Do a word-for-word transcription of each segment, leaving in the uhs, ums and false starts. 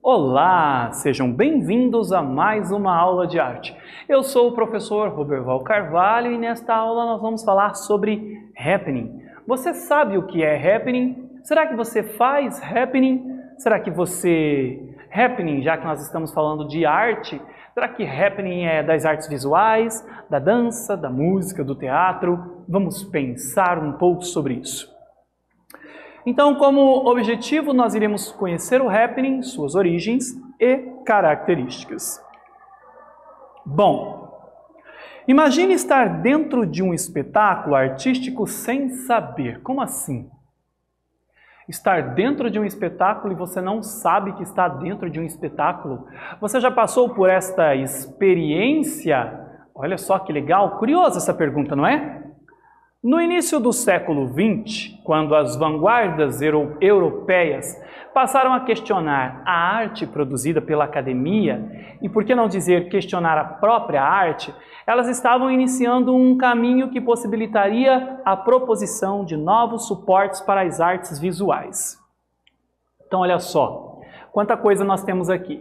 Olá, sejam bem-vindos a mais uma aula de arte. Eu sou o professor Roberval Carvalho e nesta aula nós vamos falar sobre happening. Você sabe o que é happening? Será que você faz happening? Será que você... happening, já que nós estamos falando de arte, será que happening é das artes visuais, da dança, da música, do teatro? Vamos pensar um pouco sobre isso. Então, como objetivo, nós iremos conhecer o happening, suas origens e características. Bom, imagine estar dentro de um espetáculo artístico sem saber. Como assim? Estar dentro de um espetáculo e você não sabe que está dentro de um espetáculo? Você já passou por esta experiência? Olha só que legal, curiosa essa pergunta, não é? No início do século vinte, quando as vanguardas euro europeias passaram a questionar a arte produzida pela academia, e por que não dizer questionar a própria arte, elas estavam iniciando um caminho que possibilitaria a proposição de novos suportes para as artes visuais. Então, olha só, quanta coisa nós temos aqui.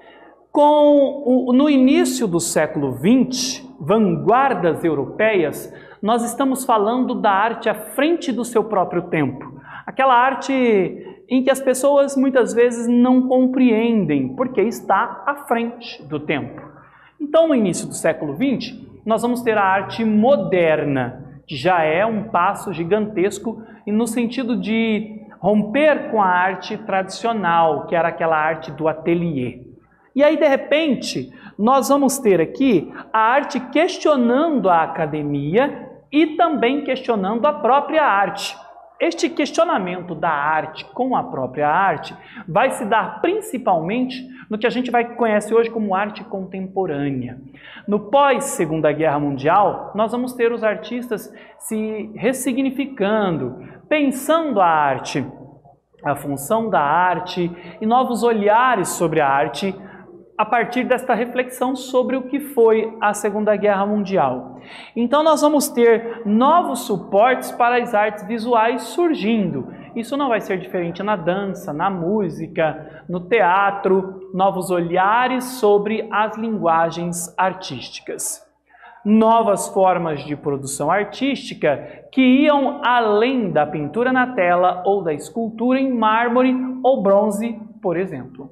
Com o, no início do século vinte, vanguardas europeias, nós estamos falando da arte à frente do seu próprio tempo. Aquela arte em que as pessoas muitas vezes não compreendem, porque está à frente do tempo. Então, no início do século vinte, nós vamos ter a arte moderna, que já é um passo gigantesco no sentido de romper com a arte tradicional, que era aquela arte do ateliê. E aí, de repente, nós vamos ter aqui a arte questionando a academia e também questionando a própria arte. Este questionamento da arte com a própria arte vai se dar principalmente no que a gente vai conhecer hoje como arte contemporânea. No pós-Segunda Guerra Mundial, nós vamos ter os artistas se ressignificando, pensando a arte, a função da arte e novos olhares sobre a arte, a partir desta reflexão sobre o que foi a Segunda Guerra Mundial. Então nós vamos ter novos suportes para as artes visuais surgindo. Isso não vai ser diferente na dança, na música, no teatro, novos olhares sobre as linguagens artísticas. Novas formas de produção artística que iam além da pintura na tela ou da escultura em mármore ou bronze, por exemplo.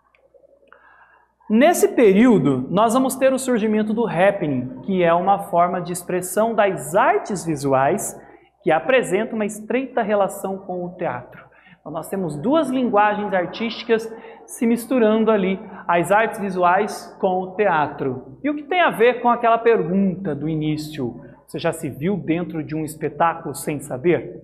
Nesse período, nós vamos ter o surgimento do happening, que é uma forma de expressão das artes visuais que apresenta uma estreita relação com o teatro. Então, nós temos duas linguagens artísticas se misturando ali, as artes visuais com o teatro. E o que tem a ver com aquela pergunta do início? Você já se viu dentro de um espetáculo sem saber?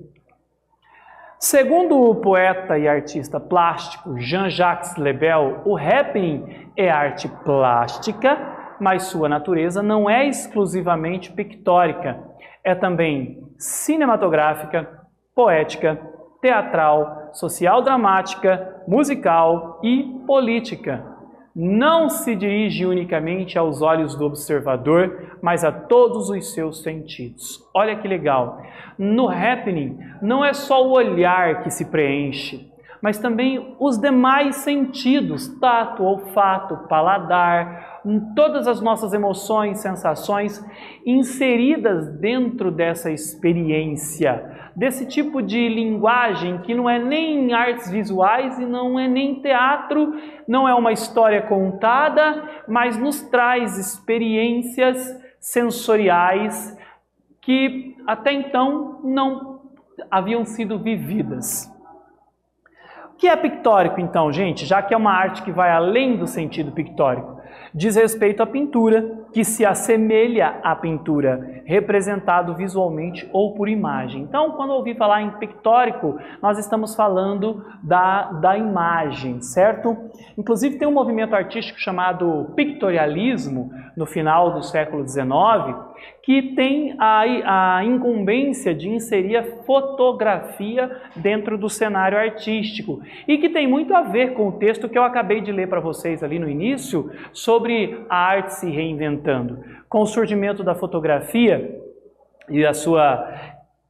Segundo o poeta e artista plástico Jean-Jacques Lebel, o happening é arte plástica, mas sua natureza não é exclusivamente pictórica. É também cinematográfica, poética, teatral, social-dramática, musical e política. Não se dirige unicamente aos olhos do observador, mas a todos os seus sentidos. Olha que legal! No happening, não é só o olhar que se preenche, mas também os demais sentidos, tato, olfato, paladar, todas as nossas emoções, sensações inseridas dentro dessa experiência, desse tipo de linguagem que não é nem artes visuais e não é nem teatro, não é uma história contada, mas nos traz experiências sensoriais que até então não haviam sido vividas. O que é pictórico então, gente? Já que é uma arte que vai além do sentido pictórico. Diz respeito à pintura, que se assemelha à pintura, representado visualmente ou por imagem. Então, quando eu ouvi falar em pictórico, nós estamos falando da, da imagem, certo? Inclusive, tem um movimento artístico chamado pictorialismo, no final do século dezenove, que tem a, a incumbência de inserir a fotografia dentro do cenário artístico e que tem muito a ver com o texto que eu acabei de ler para vocês ali no início sobre a arte se reinventando. Com o surgimento da fotografia e a sua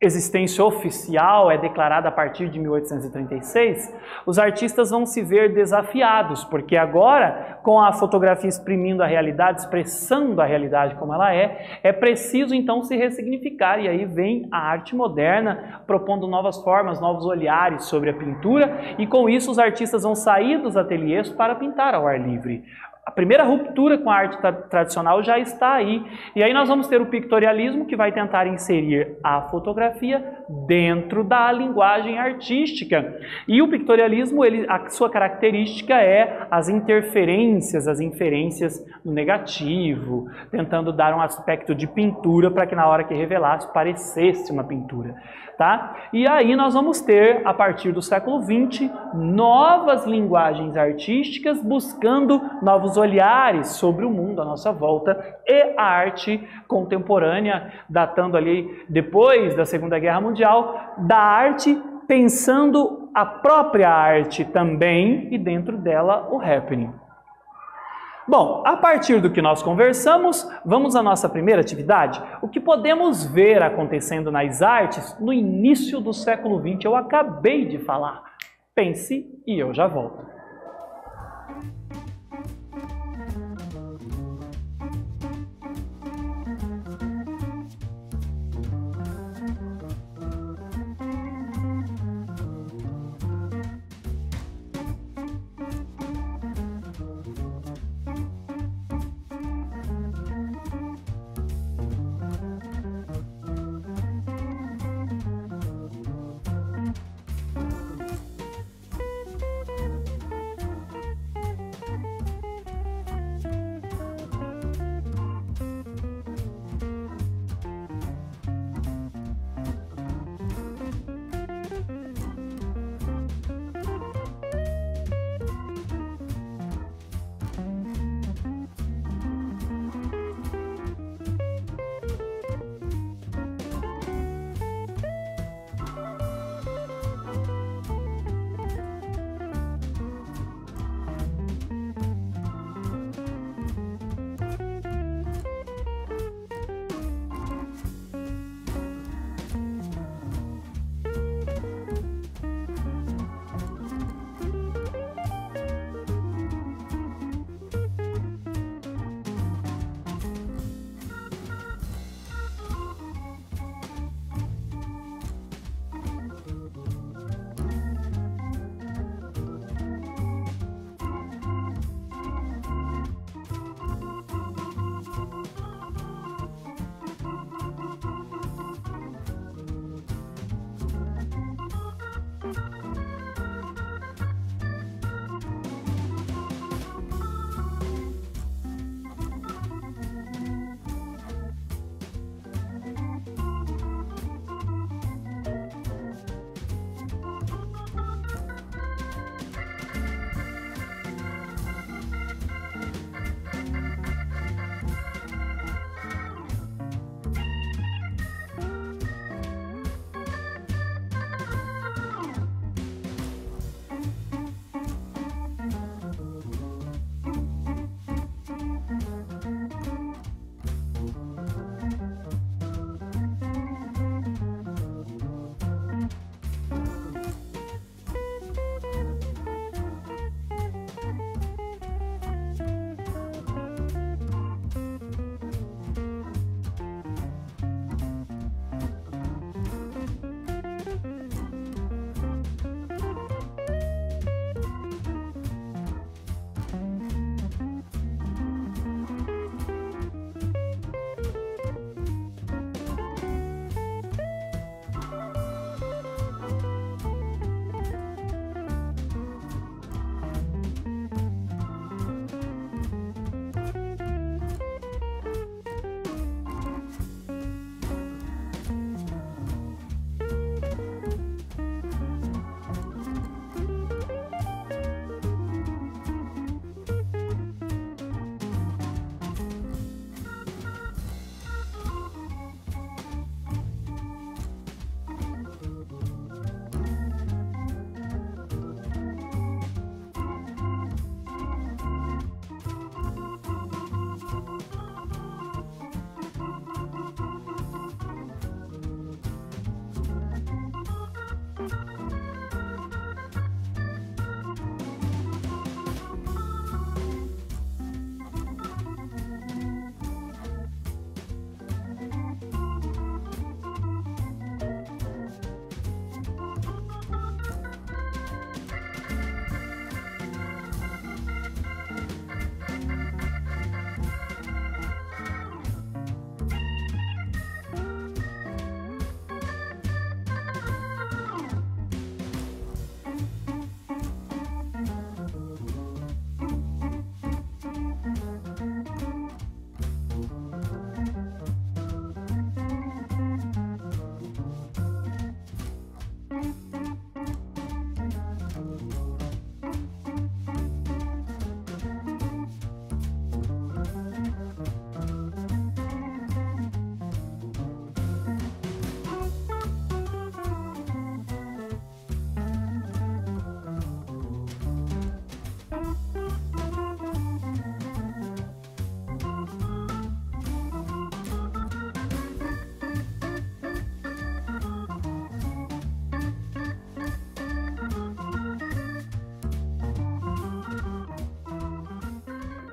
existência oficial é declarada a partir de mil oitocentos e trinta e seis, os artistas vão se ver desafiados, porque agora, com a fotografia exprimindo a realidade, expressando a realidade como ela é, é preciso então se ressignificar, e aí vem a arte moderna propondo novas formas, novos olhares sobre a pintura, e com isso os artistas vão sair dos ateliês para pintar ao ar livre. A primeira ruptura com a arte tradicional já está aí. E aí nós vamos ter o pictorialismo, que vai tentar inserir a fotografia dentro da linguagem artística. E o pictorialismo, ele, a sua característica é as interferências, as inferências no negativo, tentando dar um aspecto de pintura para que na hora que revelasse parecesse uma pintura. Tá? E aí nós vamos ter, a partir do século vinte, novas linguagens artísticas buscando novos olhares sobre o mundo à nossa volta, e a arte contemporânea, datando ali depois da Segunda Guerra Mundial, da arte pensando a própria arte também, e dentro dela o happening. Bom, a partir do que nós conversamos, vamos à nossa primeira atividade. O que podemos ver acontecendo nas artes no início do século vinte, eu acabei de falar. Pense e eu já volto.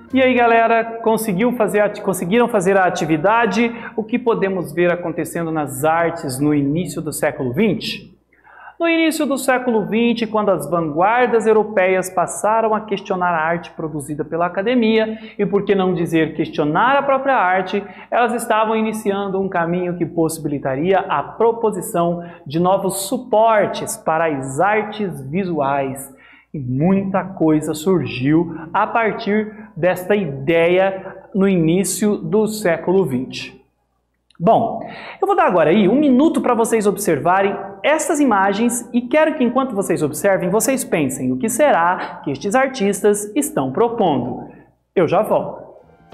E aí, galera, conseguiu fazer, conseguiram fazer a atividade? O que podemos ver acontecendo nas artes no início do século vinte? No início do século vinte, quando as vanguardas europeias passaram a questionar a arte produzida pela academia, e por que não dizer questionar a própria arte, elas estavam iniciando um caminho que possibilitaria a proposição de novos suportes para as artes visuais. E muita coisa surgiu a partir desta ideia no início do século vinte. Bom, eu vou dar agora aí um minuto para vocês observarem essas imagens e quero que enquanto vocês observem, vocês pensem o que será que estes artistas estão propondo. Eu já volto.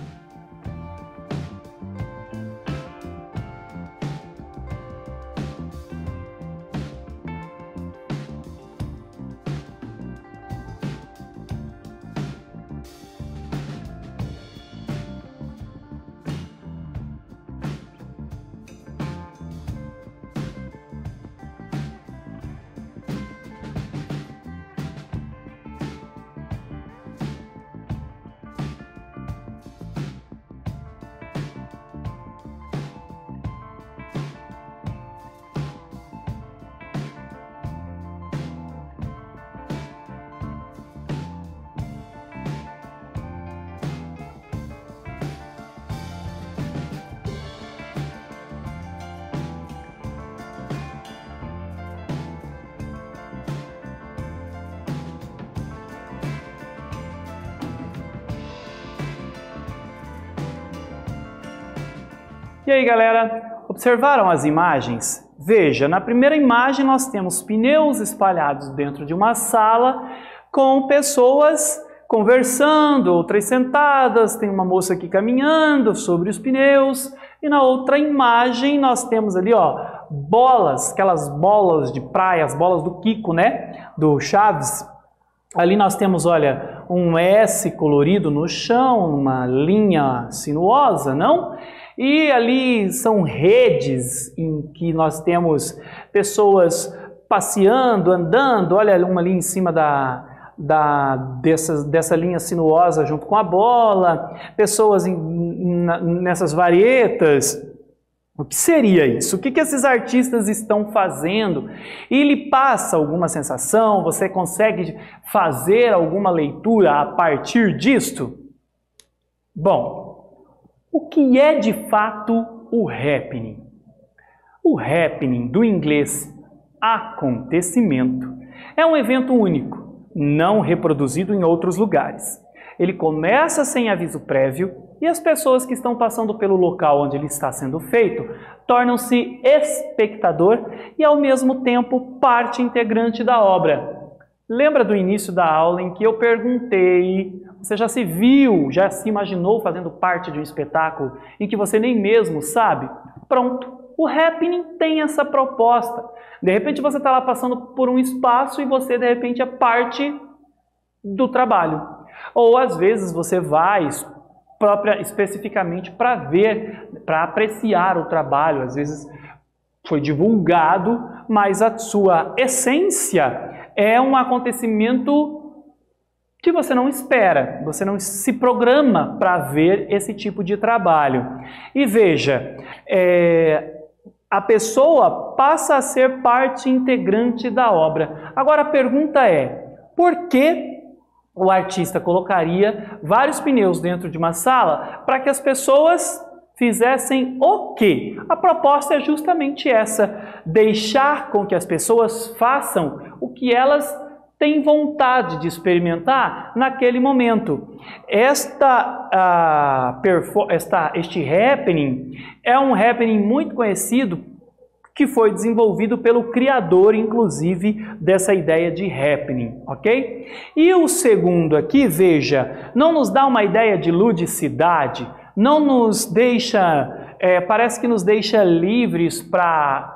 E aí, galera, observaram as imagens? Veja, na primeira imagem nós temos pneus espalhados dentro de uma sala com pessoas conversando, outras sentadas, tem uma moça aqui caminhando sobre os pneus. E na outra imagem nós temos ali, ó, bolas, aquelas bolas de praia, as bolas do Kiko, né? Do Chaves. Ali nós temos, olha, um S colorido no chão, uma linha sinuosa, não? E ali são redes em que nós temos pessoas passeando, andando, olha uma ali em cima da, da, dessa, dessa linha sinuosa junto com a bola, pessoas em, na, nessas varetas. O que seria isso? O que, que esses artistas estão fazendo? E lhe passa alguma sensação? Você consegue fazer alguma leitura a partir disto? Bom, o que é de fato o happening? O happening, do inglês acontecimento, é um evento único, não reproduzido em outros lugares. Ele começa sem aviso prévio e as pessoas que estão passando pelo local onde ele está sendo feito tornam-se espectador e ao mesmo tempo parte integrante da obra. Lembra do início da aula em que eu perguntei: você já se viu, já se imaginou fazendo parte de um espetáculo em que você nem mesmo sabe? Pronto, o happening tem essa proposta. De repente você está lá passando por um espaço e você de repente é parte do trabalho. Ou às vezes você vai própria, especificamente para ver, para apreciar o trabalho. Às vezes foi divulgado, mas a sua essência é um acontecimento que você não espera, você não se programa para ver esse tipo de trabalho. E veja, é, a pessoa passa a ser parte integrante da obra. Agora a pergunta é, por que o artista colocaria vários pneus dentro de uma sala para que as pessoas fizessem o quê? A proposta é justamente essa, deixar com que as pessoas façam o que elas tem vontade de experimentar naquele momento. Esta, uh, esta, este happening é um happening muito conhecido que foi desenvolvido pelo criador, inclusive, dessa ideia de happening, ok? E o segundo aqui, veja, não nos dá uma ideia de ludicidade, não nos deixa, é, parece que nos deixa livres para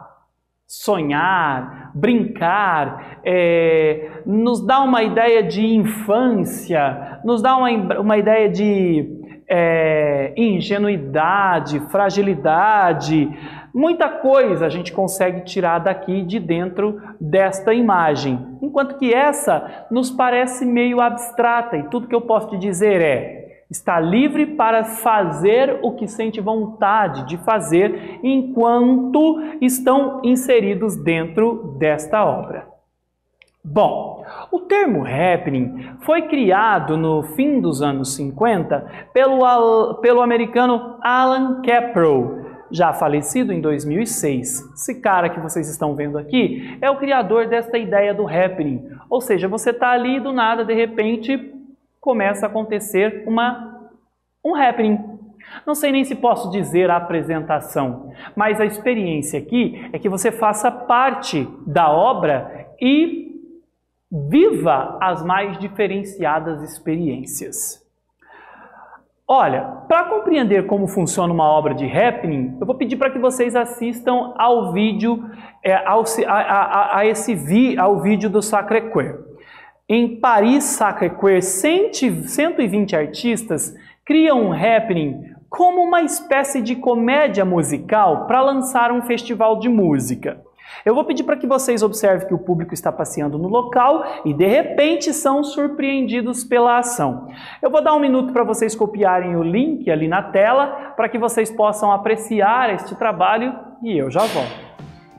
sonhar, brincar, é, nos dá uma ideia de infância, nos dá uma, uma ideia de é, ingenuidade, fragilidade. Muita coisa a gente consegue tirar daqui de dentro desta imagem, enquanto que essa nos parece meio abstrata e tudo que eu posso te dizer é: Está livre para fazer o que sente vontade de fazer enquanto estão inseridos dentro desta obra. Bom, o termo happening foi criado no fim dos anos cinquenta pelo, pelo americano Alan Kaprow, já falecido em dois mil e seis. Esse cara que vocês estão vendo aqui é o criador desta ideia do happening, ou seja, você está ali e do nada, de repente, começa a acontecer uma, um happening. Não sei nem se posso dizer a apresentação, mas a experiência aqui é que você faça parte da obra e viva as mais diferenciadas experiências. Olha, para compreender como funciona uma obra de happening, eu vou pedir para que vocês assistam ao vídeo, é, ao, a, a, a esse vi, ao vídeo do Sacré-Cœur. Em Paris, Sacré-Cœur, cento e vinte artistas criam um happening como uma espécie de comédia musical para lançar um festival de música. Eu vou pedir para que vocês observem que o público está passeando no local e, de repente, são surpreendidos pela ação. Eu vou dar um minuto para vocês copiarem o link ali na tela para que vocês possam apreciar este trabalho e eu já volto.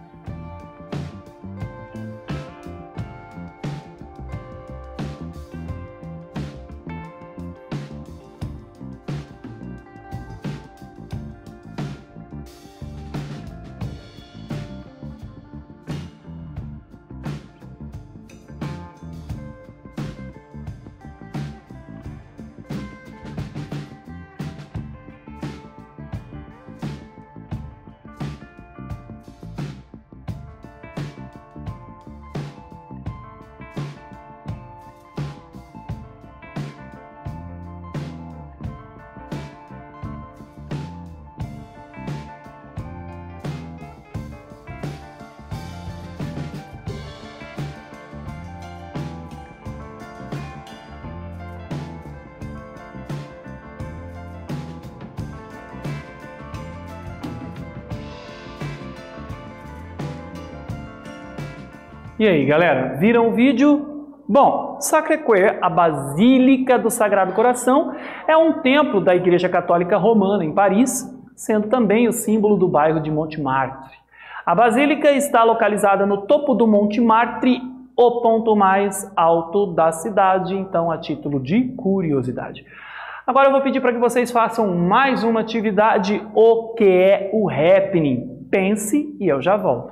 E aí, galera, viram o vídeo? Bom, Sacré-Cœur, a Basílica do Sagrado Coração, é um templo da Igreja Católica Romana em Paris, sendo também o símbolo do bairro de Montmartre. A Basílica está localizada no topo do Montmartre, o ponto mais alto da cidade, então a título de curiosidade. Agora eu vou pedir para que vocês façam mais uma atividade, o que é o happening. Pense e eu já volto.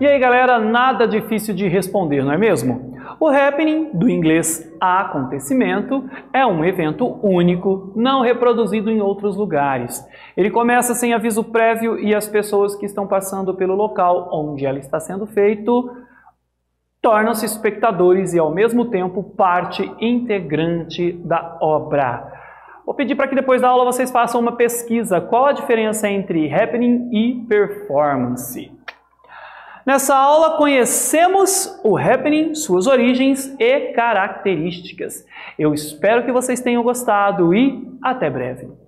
E aí, galera, nada difícil de responder, não é mesmo? O happening, do inglês acontecimento, é um evento único, não reproduzido em outros lugares. Ele começa sem aviso prévio e as pessoas que estão passando pelo local onde ela está sendo feito tornam-se espectadores e, ao mesmo tempo, parte integrante da obra. Vou pedir para que depois da aula vocês façam uma pesquisa. Qual a diferença entre happening e performance? Nessa aula conhecemos o happening, suas origens e características. Eu espero que vocês tenham gostado e até breve.